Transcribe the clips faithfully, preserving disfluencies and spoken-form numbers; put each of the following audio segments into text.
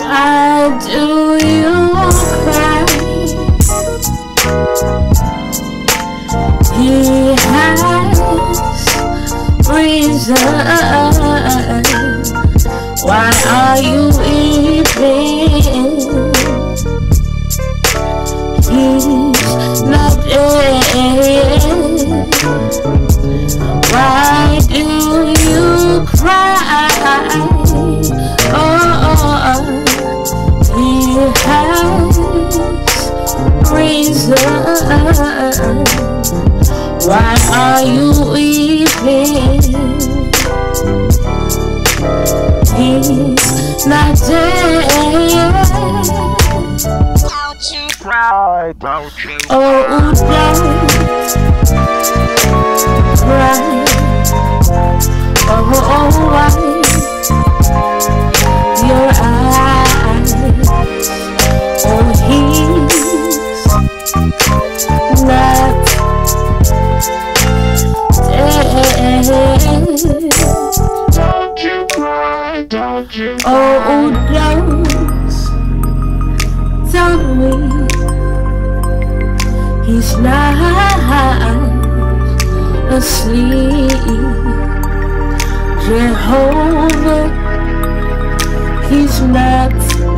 Why do you cry? He has reason. Why are you weeping? He's not dead. Why do you cry? Oh, he has reason. Why are you weeping? He's not dead. Don't you cry, don't you cry. Oh, don't cry. Oh, why your eyes? Oh, he's not dead. Don't you cry, don't you cry. Oh, don't tell me he's not asleep. Jehovah, he's not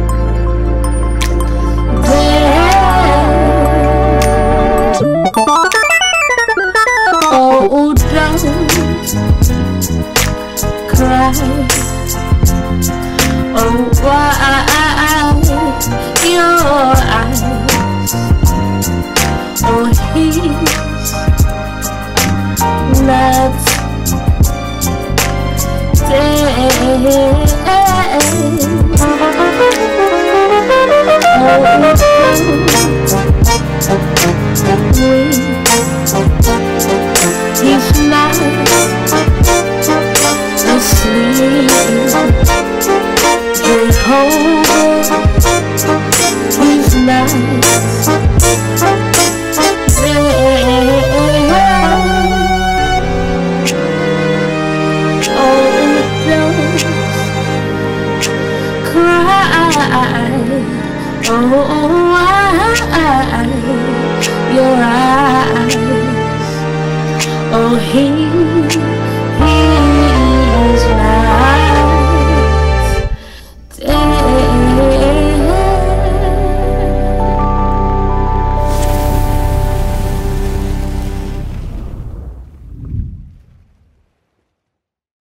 dead. Oh, don't cry. Oh, why your eyes? Oh, he's not dead. He's not asleep. Jehovah, he's not dead. Oh, don't cry. Oh, why your eyes? Oh, he